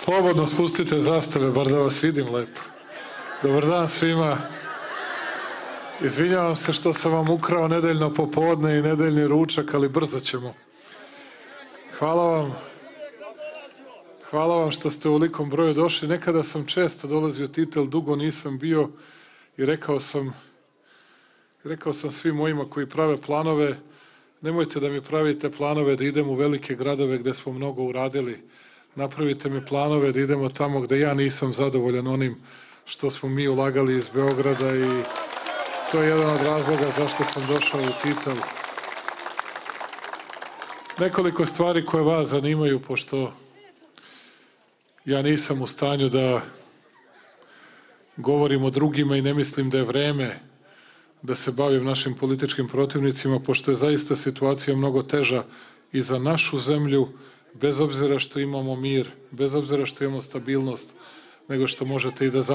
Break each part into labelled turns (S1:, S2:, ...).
S1: Slobodno spustite zastave, bar da vas vidim lepo. Dobar dan svima. Izvinjavam se što sam vam ukrao nedeljno popodne i nedeljni ručak, ali brzo ćemo. Hvala vam što ste u velikom broju došli. Nekada sam često dolazio Titel, dugo nisam bio i rekao sam svim mojima koji prave planove, nemojte da mi pravite planove da idem u velike gradove gde smo mnogo uradili. Napravite mi planove da idemo tamo gde ja nisam zadovoljan onim što smo mi ulagali iz Beograda i to je jedan od razloga zašto sam došao u Titel. Nekoliko stvari koje vas zanimaju, pošto ja nisam u stanju da govorim o drugima i ne mislim da je vreme da se bavim našim političkim protivnicima, pošto je zaista situacija mnogo teža i za našu zemlju, bez obzira što imamo mir, bez obzira što imamo stabilnost, nego što možete i da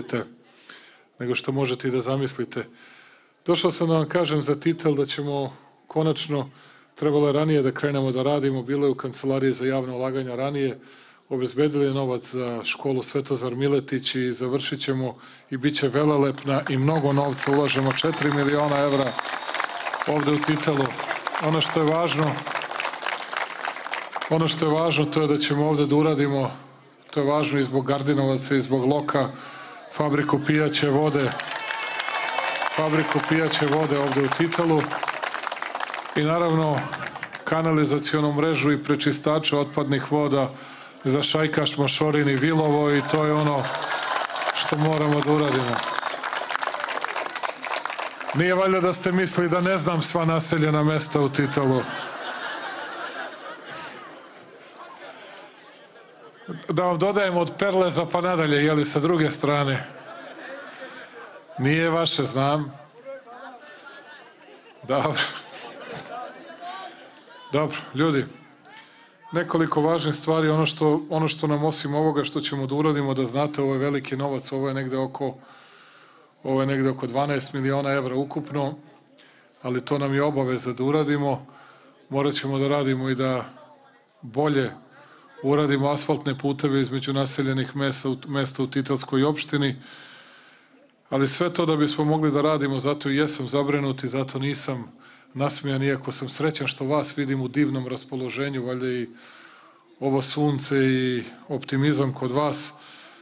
S1: zamislite. Došao sam da vam kažem za Titel da ćemo konačno, trebalo je ranije da krenemo da radimo, bilo je u Kancelariji za javne ulaganja ranije, obezbedili novac za školu Svetozar Miletić i završit ćemo i bit će velelepna i mnogo novca, ulažemo 4 miliona evra ovde u Titelu. Ono što je važno to je da ćemo ovde da uradimo, to je važno i zbog Gardinovaca i zbog Loka, fabriku pijaće vode ovde u Titelu i naravno kanalizacionu mrežu i prečistače otpadnih voda za Šajkaš, Mošorin i Vilovo i to je ono što moramo da uradimo. Nije valjda da ste mislili da ne znam sva naseljena mesta u Titelu. Da vam dodajem od Perleza pa nadalje, jeli sa druge strane. Nije vaše, znam. Dobro, ljudi. Nekoliko važnih stvari, ono što nam osim ovoga što ćemo da uradimo, da znate, ovo je veliki novac, ovo je negde oko 12 miliona evra ukupno, ali to nam je obaveza da uradimo. Morat ćemo da radimo i da bolje uradimo asfaltne puteve između naseljenih mesta u Titelskoj opštini, ali sve to da bismo mogli da radimo, zato i jesam zabrinut i zato nisam nasmijan, iako sam srećan što vas vidim u divnom raspoloženju, valjda i ovo sunce i optimizam kod vas.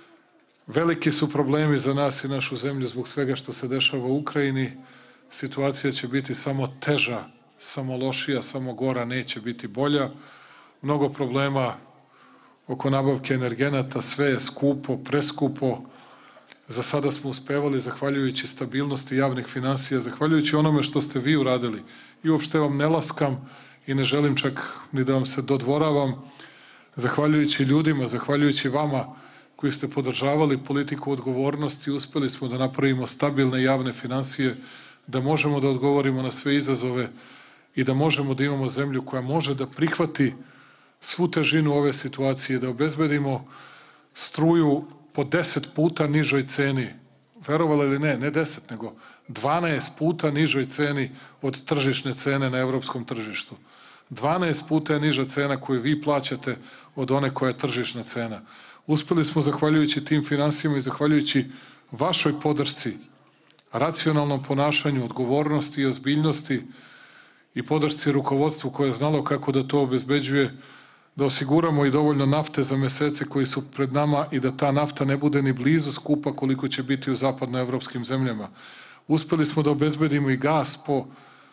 S1: Veliki su problemi za nas i našu zemlju zbog svega što se dešava u Ukrajini. Situacija će biti samo teža, samo lošija, samo gora, neće biti bolja. Mnogo problema oko nabavke energenata, sve je skupo, preskupo. Za sada smo uspevali, zahvaljujući stabilnosti javnih finansija, zahvaljujući onome što ste vi uradili. I uopšte vam ne laskam i ne želim čak ni da vam se dodvoravam. Zahvaljujući ljudima, zahvaljujući vama koji ste podržavali politiku odgovornosti, uspeli smo da napravimo stabilne javne finansije, da možemo da odgovorimo na sve izazove i da možemo da imamo zemlju koja može da prihvati svu težinu ove situacije, da obezbedimo struju po 10 puta nižoj ceni, verovali ili ne, ne 10, nego 12 puta nižoj ceni od tržišne cene na evropskom tržištu. 12 puta je niža cena koju vi plaćate od one koja je tržišna cena. Uspeli smo, zahvaljujući tim finansijama i zahvaljujući vašoj podršci, racionalnom ponašanju, odgovornosti i ozbiljnosti i podršci rukovodstvu koje je znalo kako da to obezbeđuje, da osiguramo i dovoljno nafte za mesece koji su pred nama i da ta nafta ne bude ni blizu skupa koliko će biti u zapadnoevropskim zemljama. Uspeli smo da obezbedimo i gas po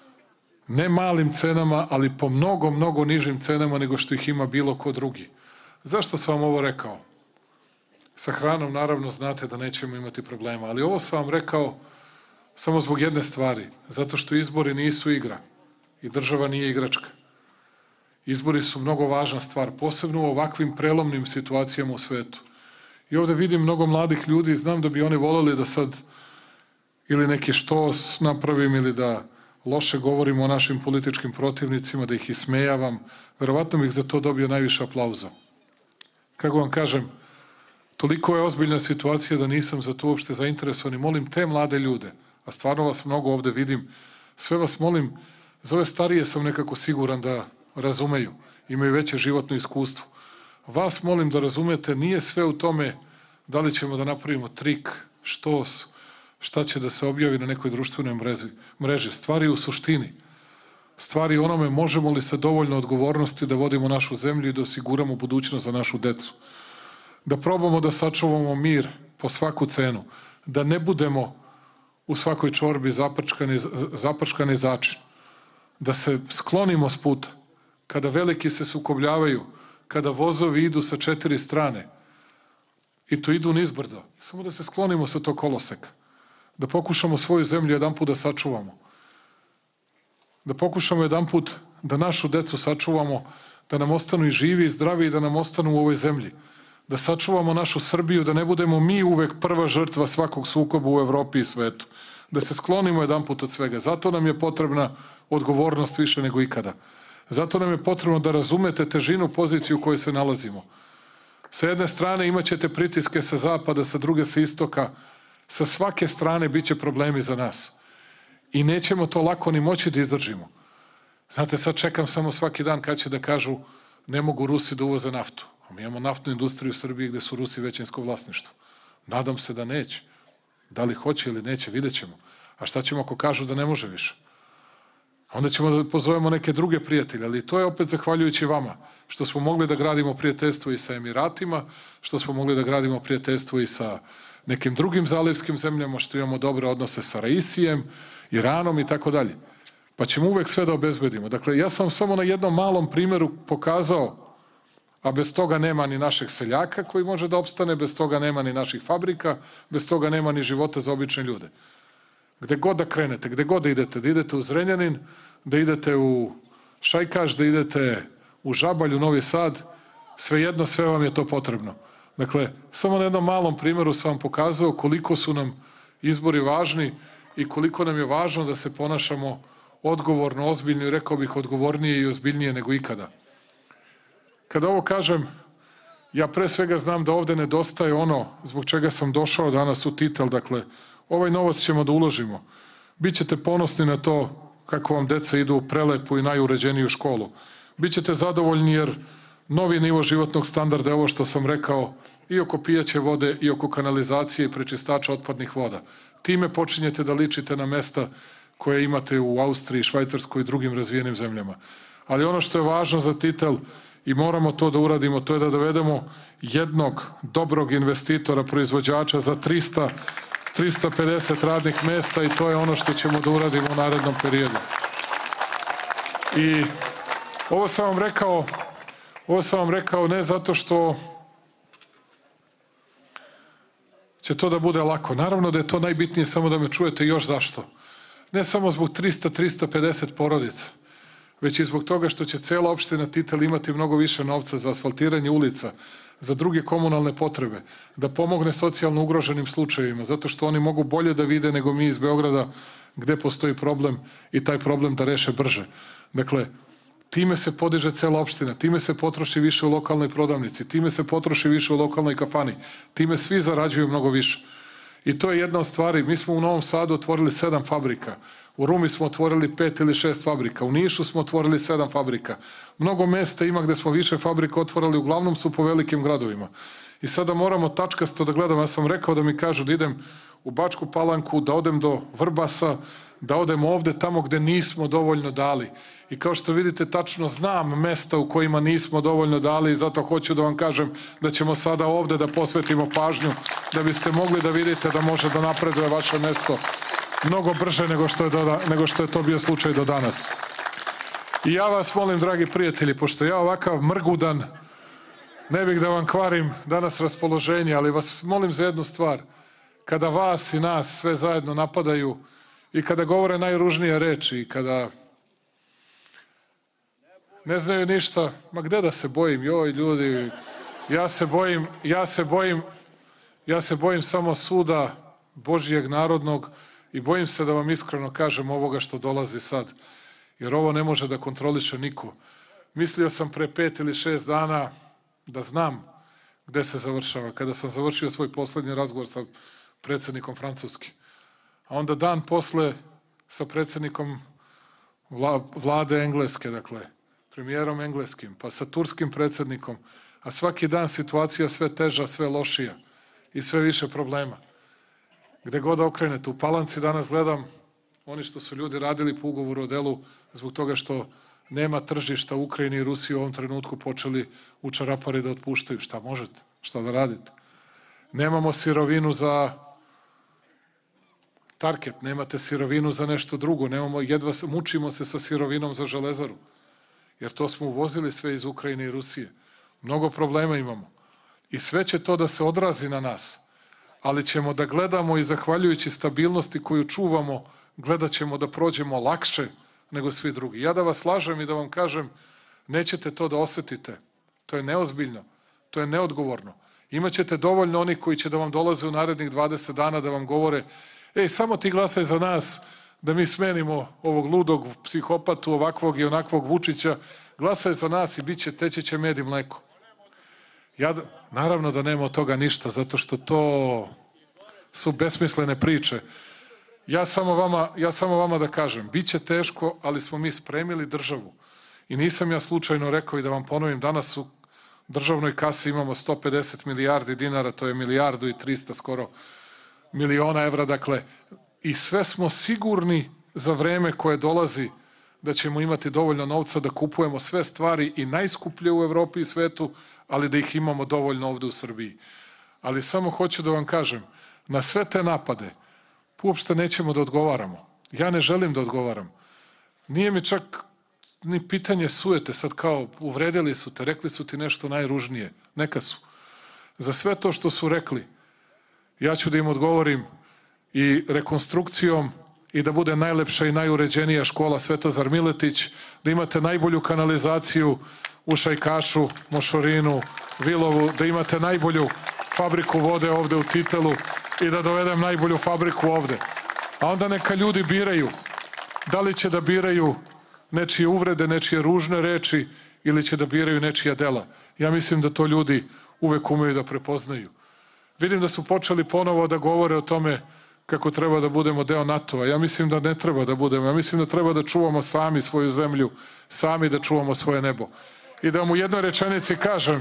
S1: ne malim cenama, ali po mnogo, mnogo nižim cenama nego što ih ima bilo ko drugi. Zašto sam vam ovo rekao? Sa hranom naravno znate da nećemo imati problema, ali ovo sam vam rekao samo zbog jedne stvari, zato što izbori nisu igra i država nije igračka. Izbori su mnogo važna stvar, posebno u ovakvim prelomnim situacijama u svetu. I ovde vidim mnogo mladih ljudi i znam da bi oni voleli da sad ili neki štos napravim ili da loše govorim o našim političkim protivnicima, da ih ismejavam. Verovatno bih za to dobio najviše aplauza. Kako vam kažem, toliko je ozbiljna situacija da nisam za to uopšte zainteresovan i molim te mlade ljude, a stvarno vas mnogo ovde vidim, sve vas molim, za ove starije sam nekako siguran da razumeju, imaju veće životno iskustvo, Vas molim da razumete, nije sve u tome da li ćemo da napravimo trik, štos, šta će da se objavi na nekoj društvenoj mreži. Stvari u suštini. Stvari onome možemo li sa dovoljno odgovornosti da vodimo našu zemlju i da osiguramo budućnost za našu decu. Da probamo da sačuvamo mir po svaku cenu. Da ne budemo u svakoj čorbi zaprčkani začin. Da se sklonimo s puta. Kada veliki se sukobljavaju, kada vozovi idu sa 4 strane i to idu nizbrdo, samo da se sklonimo sa tog koloseka. Da pokušamo svoju zemlju jedanput da sačuvamo. Da pokušamo jedanput da našu decu sačuvamo, da nam ostanu i živi i zdravi i da nam ostanu u ovoj zemlji. Da sačuvamo našu Srbiju, da ne budemo mi uvek prva žrtva svakog sukoba u Evropi i svetu. Da se sklonimo jedanput od svega. Zato nam je potrebna odgovornost više nego ikada. Zato nam je potrebno da razumete težinu poziciju u kojoj se nalazimo. Sa jedne strane imat ćete pritiske sa zapada, sa druge sa istoka. Sa svake strane bit će problemi za nas. I nećemo to lako ni moći da izdržimo. Znate, sad čekam samo svaki dan kad će da kažu ne mogu Rusi da uvoze naftu. A mi imamo naftnu industriju u Srbiji gde su Rusi većinsko vlasništvo. Nadam se da neće. Da li hoće ili neće, vidjet ćemo. A šta ćemo ako kažu da ne može više? Onda ćemo da pozovemo neke druge prijatelje, ali to je opet zahvaljujući vama, što smo mogli da gradimo prijateljstvo i sa Emiratima, što smo mogli da gradimo prijateljstvo i sa nekim drugim zalivskim zemljama, što imamo dobre odnose sa Raisijem, Iranom i tako dalje. Pa ćemo uvek sve da obezbedimo. Dakle, ja sam vam samo na jednom malom primjeru pokazao, a bez toga nema ni našeg seljaka koji može da opstane, bez toga nema ni naših fabrika, bez toga nema ni života za obične ljude. Gde god da krenete, gde god da idete u Zrenjanin, da idete u Šajkaš, da idete u Žabalj, u Novi Sad, svejedno sve vam je to potrebno. Dakle, samo na jednom malom primjeru sam vam pokazao koliko su nam izbori važni i koliko nam je važno da se ponašamo odgovorno, ozbiljno i rekao bih odgovornije i ozbiljnije nego ikada. Kada ovo kažem, ja pre svega znam da ovde nedostaje ono zbog čega sam došao danas u Titel, dakle, ovaj novac ćemo da uložimo. Bićete ponosni na to kako vam deca idu u prelepu i najuređeniju školu. Bićete zadovoljni jer novi nivo životnog standarda je ovo što sam rekao i oko pijaće vode i oko kanalizacije i prečistača otpadnih voda. Time počinjete da ličite na mesta koje imate u Austriji, Švajcarskoj i drugim razvijenim zemljama. Ali ono što je važno za Titel i moramo to da uradimo, to je da dovedemo jednog dobrog investitora, proizvođača za 350 radnih mesta i to je ono što ćemo da uradimo u narednom periodu. I ovo sam vam rekao ne zato što će to da bude lako. Naravno da je to najbitnije, samo da me čujete još zašto. Ne samo zbog 300-350 porodica, već i zbog toga što će cela opština Titel imati mnogo više novca za asfaltiranje ulica, za druge komunalne potrebe, da pomogne socijalno ugroženim slučajevima, zato što oni mogu bolje da vide nego mi iz Beograda gde postoji problem i taj problem da reše brže. Dakle, time se podiže cela opština, time se potroši više u lokalnoj prodavnici, time se potroši više u lokalnoj kafani, time svi zarađuju mnogo više. I to je jedna od stvari. Mi smo u Novom Sadu otvorili 7 fabrika, u Rumi smo otvorili 5 ili 6 fabrika, u Nišu smo otvorili 7 fabrika. Mnogo mesta ima gde smo više fabrika otvorili, uglavnom su po velikim gradovima. I sada moramo tačkasto da gledamo. Ja sam rekao da mi kažu da idem u Bačku Palanku, da odem do Vrbasa, da odem ovde tamo gde nismo dovoljno dali. I kao što vidite, tačno znam mesta u kojima nismo dovoljno dali i zato hoću da vam kažem da ćemo sada ovde da posvetimo pažnju da biste mogli da vidite da može da napreduje vaše mesto mnogo brže nego što je to bio slučaj do danas. I ja vas molim, dragi prijatelji, pošto ja ovakav mrgudan, ne bih da vam kvarim danas raspoloženje, ali vas molim za jednu stvar. Kada vas i nas sve zajedno napadaju i kada govore najružnije reči i kada ne znaju ništa, ma gde da se bojim, joj ljudi, ja se bojim samo suda Božijeg narodnog i bojim se da vam iskreno kažem ovoga što dolazi sad, jer ovo ne može da kontroliše niko. Mislio sam pre 5 ili 6 dana da znam gde se završava, kada sam završio svoj poslednji razgovor sa predsednikom Francuske. A onda dan posle sa predsednikom vlade Engleske, dakle, premijerom engleskim, pa sa turskim predsednikom, a svaki dan situacija sve teža, sve lošija i sve više problema. Gde god okrenete, u Palanci danas gledam, oni što su ljudi radili po ugovoru o delu, zbog toga što nema tržišta u Ukrajini i Rusiji u ovom trenutku počeli u čarapari da otpuštaju. Šta možete? Šta da radite? Nemamo sirovinu za Tarket, nemate sirovinu za nešto drugo, jedva mučimo se sa sirovinom za Železaru, jer to smo uvozili sve iz Ukrajine i Rusije. Mnogo problema imamo. I sve će to da se odrazi na nas, ali ćemo da gledamo i zahvaljujući stabilnosti koju čuvamo, gledat ćemo da prođemo lakše nego svi drugi. Ja da vas lažem i da vam kažem, nećete to da osetite. To je neozbiljno, to je neodgovorno. Imaćete dovoljno onih koji će da vam dolaze u narednih 20 dana da vam govore: ej, samo ti glasaj za nas, da mi smenimo ovog ludog psihopatu, ovakvog i onakvog Vučića, glasaj za nas i bit će, teći će med i mleko. Naravno da nema od toga ništa, zato što to su besmislene priče. Ja samo vama da kažem, bit će teško, ali smo mi spremili državu. I nisam ja slučajno rekao, i da vam ponovim, danas u državnoj kasi imamo 150 milijardi dinara, to je 1.300.000.000 skoro miliona evra, dakle, i sve smo sigurni za vreme koje dolazi da ćemo imati dovoljno novca da kupujemo sve stvari i najskuplje u Evropi i svetu, ali da ih imamo dovoljno ovde u Srbiji. Ali samo hoću da vam kažem, na sve te napade uopšte nećemo da odgovaramo. Ja ne želim da odgovaram. Nije mi čak ni pitanje sujete, sad kao uvredili su te, rekli su ti nešto najružnije. Neka su. Za sve to što su rekli, ja ću da im odgovorim i rekonstrukcijom i da bude najlepša i najuređenija škola Svetozar Miletić, da imate najbolju kanalizaciju u Šajkašu, Mošorinu, Vilovu, da imate najbolju fabriku vode ovde u Titelu i da dovedem najbolju fabriku ovde. A onda neka ljudi biraju da li će da biraju nečije uvrede, nečije ružne reči ili će da biraju nečija dela. Ja mislim da to ljudi uvek umeju da prepoznaju. Vidim da su počeli ponovo da govore o tome kako treba da budemo deo NATO-a. Ja mislim da ne treba da budemo. Ja mislim da treba da čuvamo sami svoju zemlju, sami da čuvamo svoje nebo. I da vam u jednoj rečenici kažem,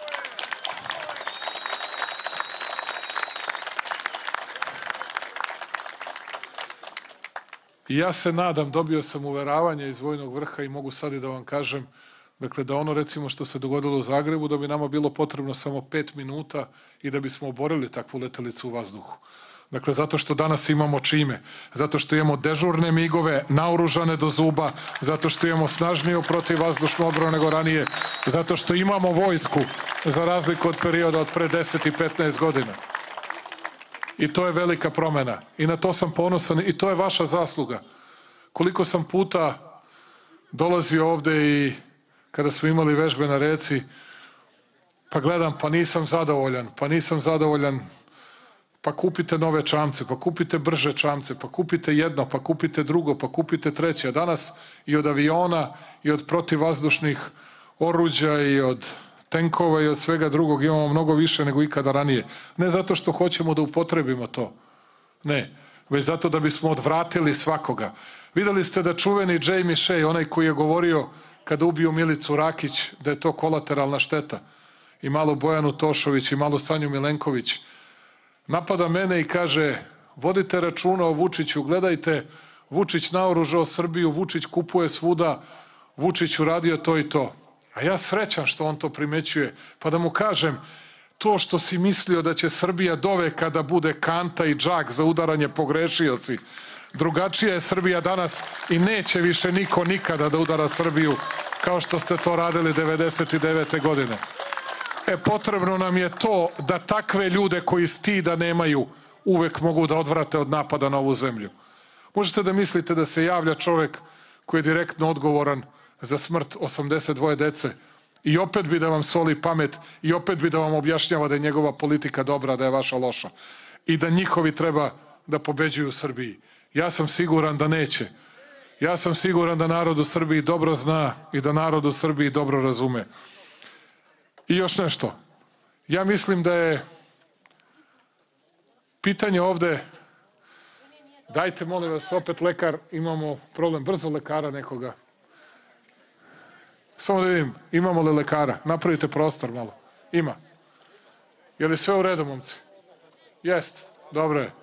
S1: i ja se nadam, dobio sam uveravanje iz vojnog vrha i mogu sad i da vam kažem, dakle, da ono recimo što se dogodilo u Zagrebu, da bi nama bilo potrebno samo 5 minuta i da bismo oborili takvu letelicu u vazduhu. Dakle, zato što danas imamo čime, zato što imamo dežurne migove, naoružane do zuba, zato što imamo snažniju protivvazdušnu odbranu nego ranije, zato što imamo vojsku, za razliku od perioda od pre 10 i 15 godina. I to je velika promena. I na to sam ponosan i to je vaša zasluga. Koliko sam puta dolazio ovde i kada smo imali vežbe na reci, pa gledam, pa nisam zadovoljan, pa kupite nove čamce, pa kupite brže čamce, pa kupite jedno, pa kupite drugo, pa kupite treće. A danas i od aviona i od protivvazdušnih oruđa i od tenkova i od svega drugog imamo mnogo više nego ikada ranije. Ne zato što hoćemo da upotrebimo to, ne, već zato da bismo odvratili svakoga. Videli ste da čuveni Jamie Shea, onaj koji je govorio kada ubiju Milicu Rakić, da je to kolateralna šteta, i malo Bojanu Tošović i malo Sanju Milenković, napada mene i kaže: vodite računa o Vučiću, gledajte, Vučić naoružao Srbiju, Vučić kupuje svuda, Vučić uradio to i to. A ja srećan što on to primećuje, pa da mu kažem, to što si mislio da će Srbija doveka da bude kanta i džak za udaranje pogrešio si. Drugačija je Srbija danas i neće više niko nikada da udara Srbiju kao što ste to radili 99. godine. Potrebno nam je to da takve ljude koji stida nemaju uvek mogu da odvrate od napada na ovu zemlju. Možete da mislite da se javlja čovek koji je direktno odgovoran za smrt 82 dece i opet bi da vam soli pamet i opet bi da vam objašnjava da je njegova politika dobra, da je vaša loša i da njihovi treba da pobeđuju u Srbiji. Ja sam siguran da neće. Ja sam siguran da narod u Srbiji dobro zna i da narod u Srbiji dobro razume. I još nešto. Ja mislim da je pitanje ovde, dajte molim vas opet lekar, imamo problem, brzo lekara nekoga. Samo da vidim, imamo li lekara? Napravite prostor malo. Ima. Je li sve u redu, momci? Jeste, dobro je.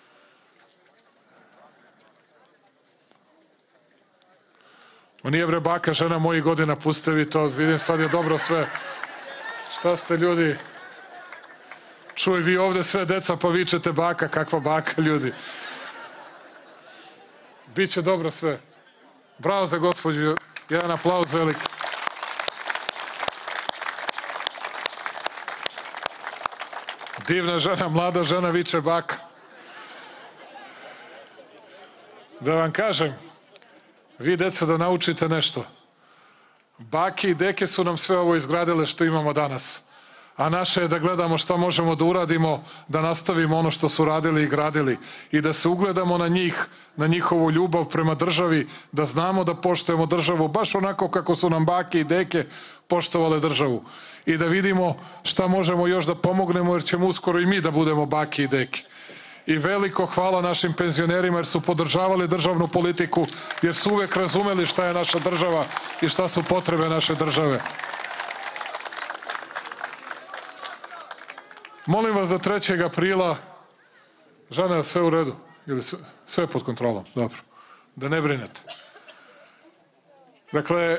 S1: Ma nije bre baka, žena mojih godina, puste vi to, vidim sad je dobro sve. Šta ste ljudi? Čuj, vi ovde sve deca pa vičete baka, kakva baka ljudi. Biće dobro sve. Bravo za gospođu, jedan aplauz veliki. Divna žena, mlada žena viče baka. Da vam kažem, vi deco da naučite nešto. Bake i deke su nam sve ovo izgradile što imamo danas. A naše je da gledamo šta možemo da uradimo, da nastavimo ono što su radili i gradili i da se ugledamo na njih, na njihovu ljubav prema državi, da znamo da poštujemo državu baš onako kako su nam bake i deke poštovale državu i da vidimo šta možemo još da pomognemo jer ćemo uskoro i mi da budemo bake i deke. I veliko hvala našim penzionerima jer su podržavali državnu politiku, jer su uvek razumeli šta je naša država i šta su potrebe naše države. Molim vas da 3. aprila, Žana, je sve u redu? Ili sve pod kontrolom? Dobro. Da ne brinete. Dakle,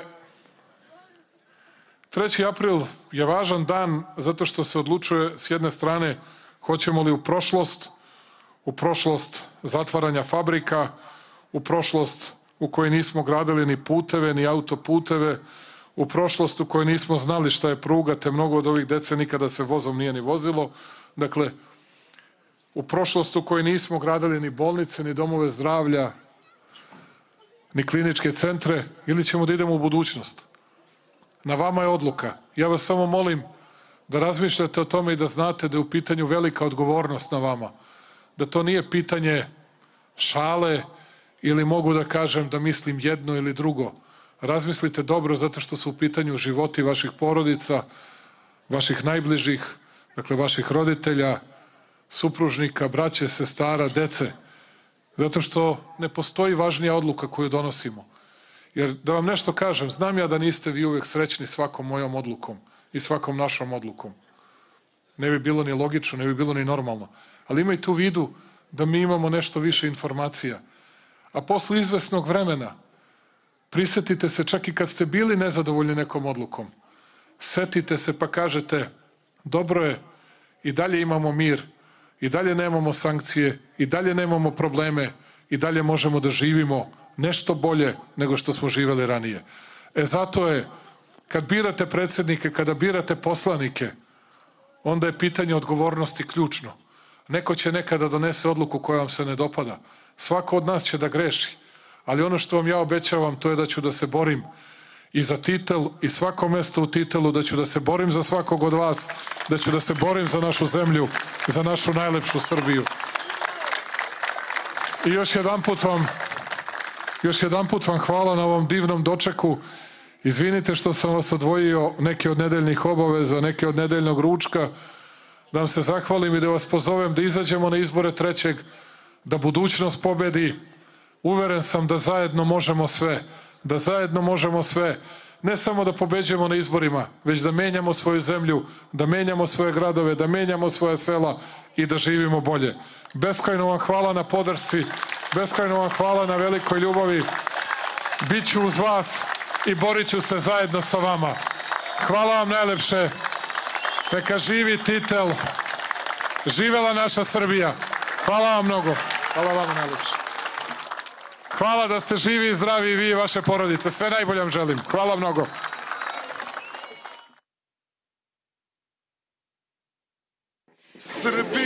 S1: 3. april je važan dan zato što se odlučuje s jedne strane hoćemo li u prošlost zatvaranja fabrika, u prošlost u kojoj nismo gradili ni puteve, ni autoputeve, u prošlost u kojoj nismo znali šta je pruga, te mnogo od ovih dece nikada se vozom nije ni vozilo. Dakle, u prošlost u kojoj nismo gradili ni bolnice, ni domove zdravlja, ni kliničke centre, ili ćemo da idemo u budućnost. Na vama je odluka. Ja vas samo molim da razmišljate o tome i da znate da je u pitanju velika odgovornost na vama. Da to nije pitanje šale ili mogu da kažem da mislim jedno ili drugo. Razmislite dobro zato što su u pitanju životi vaših porodica, vaših najbližih, dakle vaših roditelja, supružnika, braće, sestara, dece. Zato što ne postoji važnija odluka koju donosimo. Jer da vam nešto kažem, znam ja da niste vi uvek srećni svakom mojom odlukom i svakom našom odlukom. Ne bi bilo ni logično, ne bi bilo ni normalno. Ali imajte u vidu da mi imamo nešto više informacija. A posle izvesnog vremena prisetite se čak i kad ste bili nezadovoljni nekom odlukom. Setite se pa kažete dobro je, i dalje imamo mir, i dalje nemamo sankcije, i dalje nemamo probleme, i dalje možemo da živimo nešto bolje nego što smo živeli ranije. Zato je, kad birate predsednike, kada birate poslanike, onda je pitanje odgovornosti ključno. Neko će nekada donese odluku koja vam se ne dopada. Svako od nas će da greši. Ali ono što vam ja obećavam, to je da ću da se borim i za titel i svako mesto u titelu, da ću da se borim za svakog od vas, da ću da se borim za našu zemlju, za našu najlepšu Srbiju. I još jedanput vam hvala na ovom divnom dočeku. Izvinite što sam vas odvojio neke od nedeljnih obaveza, neke od nedeljnog ručka, da vam se zahvalim i da vas pozovem da izađemo na izbore 3. da budućnost pobedi. Uveren sam da zajedno možemo sve, da zajedno možemo sve, ne samo da pobeđujemo na izborima, već da menjamo svoju zemlju, da menjamo svoje gradove, da menjamo svoje sela i da živimo bolje. Beskrajno vam hvala na podršci, beskrajno vam hvala na velikoj ljubavi. Biću uz vas i borit ću se zajedno sa vama. Hvala vam najlepše. Neka živi titel. Živela naša Srbija. Hvala vam mnogo. Hvala vam najlepše. Hvala da ste živi i zdravi i vi i vaše porodice. Sve najbolje vam želim. Hvala mnogo.
S2: Srbija.